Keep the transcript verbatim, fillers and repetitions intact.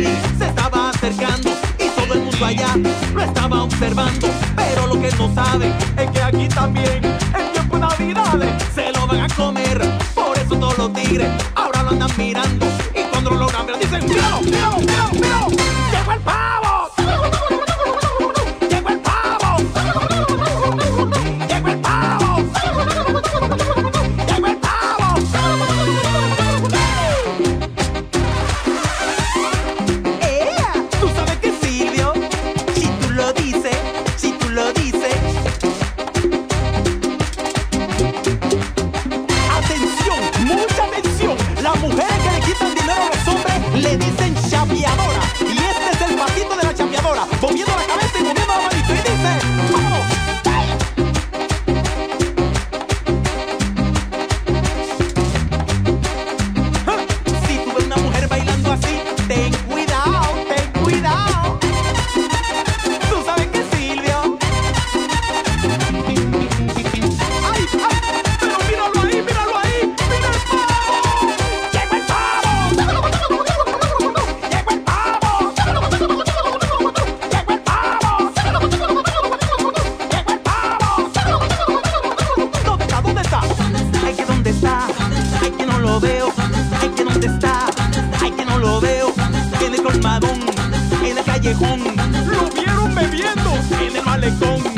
Speedy se estaba acercando y todo el mundo allá lo estaba observando. Pero lo que no sabe es que aquí también, en tiempo de Navidades, se lo van a comer. Por eso todos los tigres ahora lo andan mirando. Y cuando lo logran ver dicen: ¡míralo, míralo, míralo, míralo! ¡Llegó el pavo! ¡Llegó el pavo! ¡Llegó el pavo! ¡Llegó el pavo! ¡Ea! ¿Tú sabes qué, Silvio? Si tú lo dices, si tú lo dices. Atención, mucha atención. Las mujeres que le quitan dinero a los hombres le dicen chapeadora. Y este es el pasito de la chapeadora, moviendo la cabeza y moviendo la manito. Y dice: ¡vamos! Si tú ves una mujer bailando así, ten cuidado, ten cuidado. ¿Tú sabes qué, Silvio? ¡Ay, ay! Pero míralo ahí, míralo ahí. ¡Mira el pavo! ¡Llegó el pavo! ¡Llegó el pavo! ¡Llegó el pavo! ¡Llegó el pavo! ¿Dónde está? ¿Dónde está? Ay, que dónde está. Ay, que no lo veo. Ay, que dónde está. Ay, que no lo veo. En el colmadón, en el callejón. Lo vieron bebiendo en el malecón.